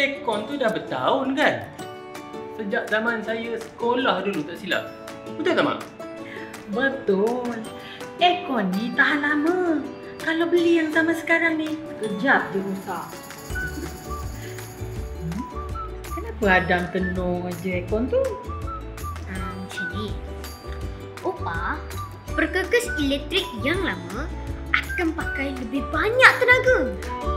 aircon tu dah bertahun kan? Sejak zaman saya sekolah dulu tak silap. Betul tak Mak? Betul. Aircon ni tahan lama. Kalau beli yang zaman sekarang ni, kejap je rosak. Kenapa Adam tenung aja aircon tu? Macam ni. Opa, perkakas elektrik yang lama akan pakai lebih banyak tenaga.